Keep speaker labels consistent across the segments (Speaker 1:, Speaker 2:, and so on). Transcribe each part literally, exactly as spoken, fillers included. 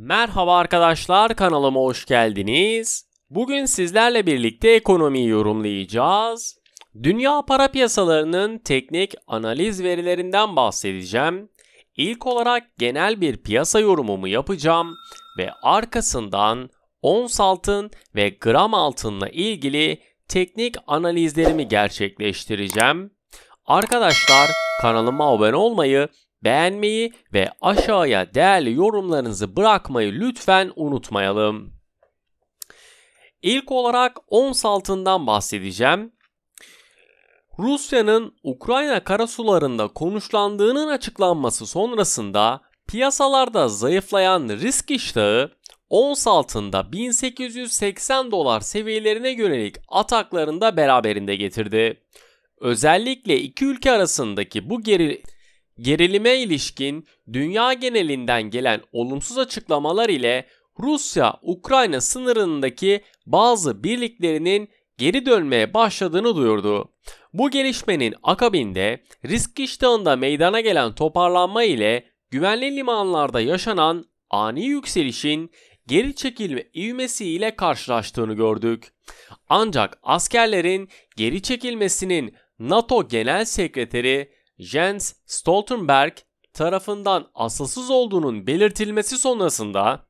Speaker 1: Merhaba arkadaşlar, kanalıma hoş geldiniz. Bugün sizlerle birlikte ekonomiyi yorumlayacağız. Dünya para piyasalarının teknik analiz verilerinden bahsedeceğim. İlk olarak genel bir piyasa yorumumu yapacağım ve arkasından ons altın ve gram altınla ilgili teknik analizlerimi gerçekleştireceğim. Arkadaşlar, kanalıma abone olmayı, beğenmeyi ve aşağıya değerli yorumlarınızı bırakmayı lütfen unutmayalım. İlk olarak ons altından bahsedeceğim. Rusya'nın Ukrayna karasularında konuşlandığının açıklanması sonrasında piyasalarda zayıflayan risk iştahı ons altında bin sekiz yüz seksen dolar seviyelerine yönelik ataklarını da beraberinde getirdi. Özellikle iki ülke arasındaki bu geri Gerilime ilişkin dünya genelinden gelen olumsuz açıklamalar ile Rusya-Ukrayna sınırındaki bazı birliklerinin geri dönmeye başladığını duyurdu. Bu gelişmenin akabinde risk iştahında meydana gelen toparlanma ile güvenli limanlarda yaşanan ani yükselişin geri çekilme ivmesiyle karşılaştığını gördük. Ancak askerlerin geri çekilmesinin NATO Genel Sekreteri Jens Stoltenberg tarafından asılsız olduğunun belirtilmesi sonrasında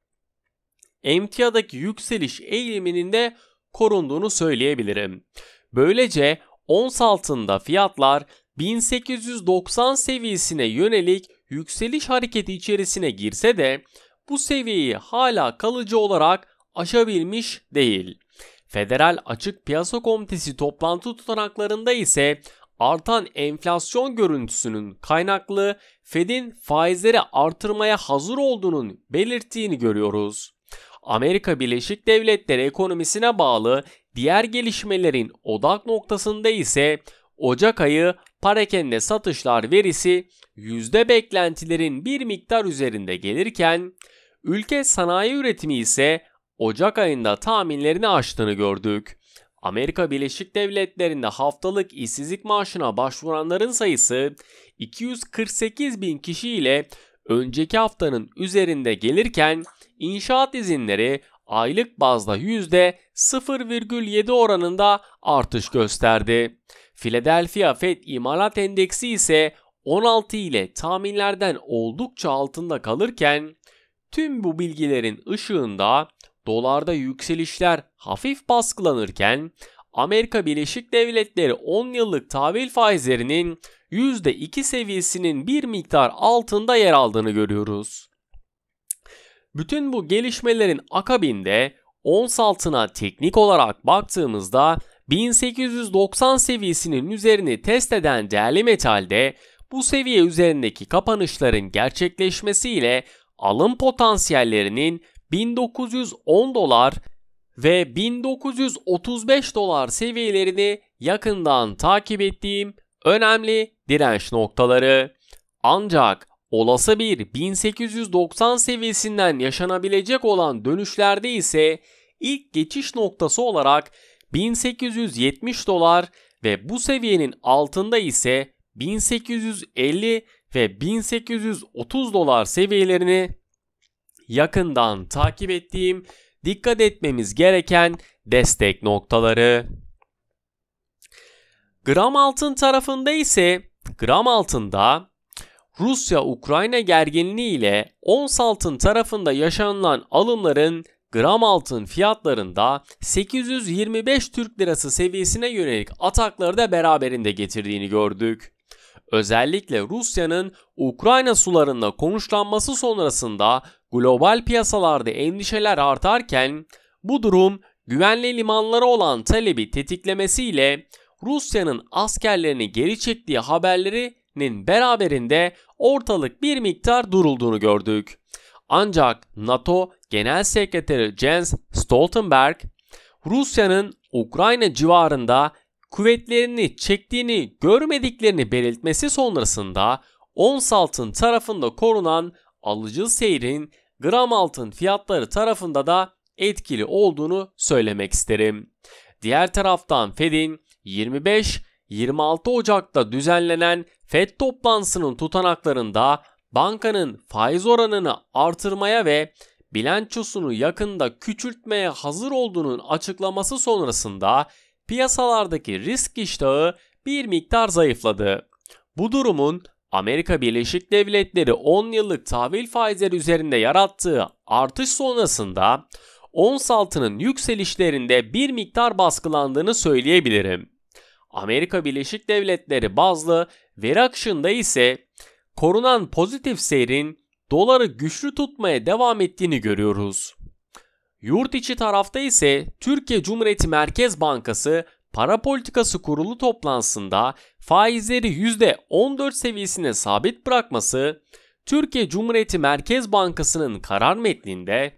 Speaker 1: emtiadaki yükseliş eğiliminin de korunduğunu söyleyebilirim. Böylece ons altında fiyatlar bin sekiz yüz doksan seviyesine yönelik yükseliş hareketi içerisine girse de bu seviyeyi hala kalıcı olarak aşabilmiş değil. Federal Açık Piyasa Komitesi toplantı tutanaklarında ise artan enflasyon görüntüsünün kaynaklı Fed'in faizleri artırmaya hazır olduğunun belirttiğini görüyoruz. Amerika Birleşik Devletleri ekonomisine bağlı diğer gelişmelerin odak noktasında ise Ocak ayı parakende satışlar verisi yüzde beklentilerin bir miktar üzerinde gelirken ülke sanayi üretimi ise Ocak ayında tahminlerini aştığını gördük. Amerika Birleşik Devletleri'nde haftalık işsizlik maaşına başvuranların sayısı iki yüz kırk sekiz bin kişi ile önceki haftanın üzerinde gelirken inşaat izinleri aylık bazda yüzde sıfır virgül yedi oranında artış gösterdi. Philadelphia Fed İmalat Endeksi ise on altı ile tahminlerden oldukça altında kalırken tüm bu bilgilerin ışığında dolarda yükselişler hafif baskılanırken Amerika Birleşik Devletleri on yıllık tahvil faizlerinin yüzde iki seviyesinin bir miktar altında yer aldığını görüyoruz. Bütün bu gelişmelerin akabinde ons altına teknik olarak baktığımızda bin sekiz yüz doksan seviyesinin üzerini test eden değerli metalde bu seviye üzerindeki kapanışların gerçekleşmesiyle alım potansiyellerinin bin dokuz yüz on dolar ve bin dokuz yüz otuz beş dolar seviyelerini yakından takip ettiğim önemli direnç noktaları. Ancak olası bir bin sekiz yüz doksan seviyesinden yaşanabilecek olan dönüşlerde ise ilk geçiş noktası olarak bin sekiz yüz yetmiş dolar ve bu seviyenin altında ise bin sekiz yüz elli ve bin sekiz yüz otuz dolar seviyelerini yakından takip ettiğim, dikkat etmemiz gereken destek noktaları. Gram altın tarafında ise gram altında Rusya-Ukrayna gerginliği ile ons altın tarafında yaşanılan alımların gram altın fiyatlarında sekiz yüz yirmi beş Türk Lirası seviyesine yönelik atakları da beraberinde getirdiğini gördük. Özellikle Rusya'nın Ukrayna sularında konuşlanması sonrasında global piyasalarda endişeler artarken bu durum güvenli limanlara olan talebi tetiklemesiyle Rusya'nın askerlerini geri çektiği haberlerinin beraberinde ortalık bir miktar durulduğunu gördük. Ancak NATO Genel Sekreteri Jens Stoltenberg, Rusya'nın Ukrayna civarında kuvvetlerini çektiğini görmediklerini belirtmesi sonrasında ons altın tarafında korunan alıcı seyrin gram altın fiyatları tarafında da etkili olduğunu söylemek isterim. Diğer taraftan Fed'in yirmi beş yirmi altı Ocak'ta düzenlenen Fed toplantısının tutanaklarında bankanın faiz oranını artırmaya ve bilançosunu yakında küçültmeye hazır olduğunun açıklaması sonrasında piyasalardaki risk iştahı bir miktar zayıfladı. Bu durumun Amerika Birleşik Devletleri on yıllık tahvil faizleri üzerinde yarattığı artış sonrasında ons altının yükselişlerinde bir miktar baskılandığını söyleyebilirim. Amerika Birleşik Devletleri bazlı veri akışında ise korunan pozitif seyrin doları güçlü tutmaya devam ettiğini görüyoruz. Yurt içi tarafta ise Türkiye Cumhuriyeti Merkez Bankası Para Politikası Kurulu toplantısında faizleri yüzde on dört seviyesine sabit bırakması, Türkiye Cumhuriyeti Merkez Bankası'nın karar metninde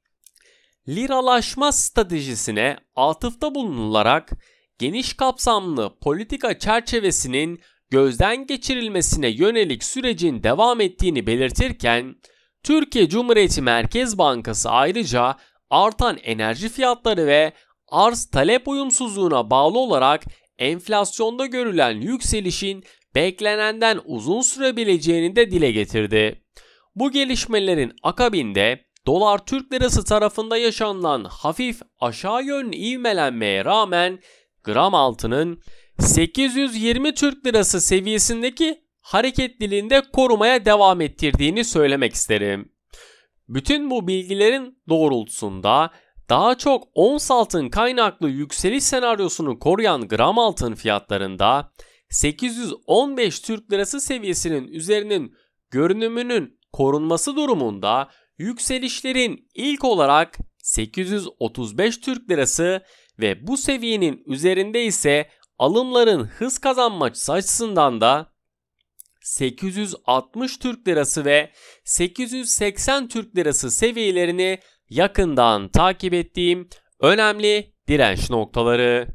Speaker 1: liralaşma stratejisine atıfta bulunularak geniş kapsamlı politika çerçevesinin gözden geçirilmesine yönelik sürecin devam ettiğini belirtirken, Türkiye Cumhuriyeti Merkez Bankası ayrıca artan enerji fiyatları ve arz-talep uyumsuzluğuna bağlı olarak enflasyonda görülen yükselişin beklenenden uzun sürebileceğini de dile getirdi. Bu gelişmelerin akabinde dolar Türk lirası tarafında yaşanılan hafif aşağı yönlü ivmelenmeye rağmen gram altının sekiz yüz yirmi Türk lirası seviyesindeki hareketliliğini de korumaya devam ettirdiğini söylemek isterim. Bütün bu bilgilerin doğrultusunda daha çok ons altın kaynaklı yükseliş senaryosunu koruyan gram altın fiyatlarında sekiz yüz on beş Türk lirası seviyesinin üzerinin görünümünün korunması durumunda yükselişlerin ilk olarak sekiz yüz otuz beş Türk lirası ve bu seviyenin üzerinde ise alımların hız kazanması açısından da sekiz yüz altmış Türk lirası ve sekiz yüz seksen Türk lirası seviyelerini yakından takip ettiğim önemli direnç noktaları.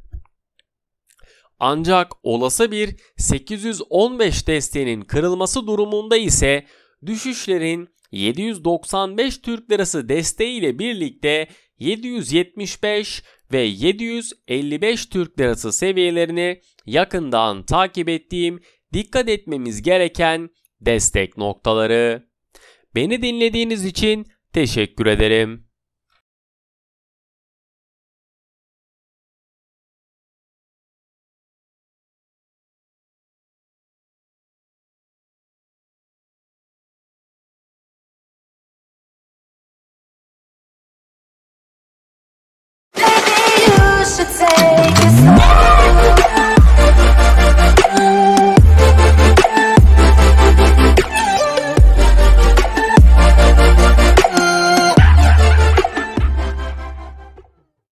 Speaker 1: Ancak olası bir sekiz yüz on beş desteğinin kırılması durumunda ise düşüşlerin yedi yüz doksan beş Türk lirası desteği ile birlikte yedi yüz yetmiş beş ve yedi yüz elli beş Türk lirası seviyelerini yakından takip ettiğim, dikkat etmemiz gereken destek noktaları. Beni dinlediğiniz için teşekkür ederim.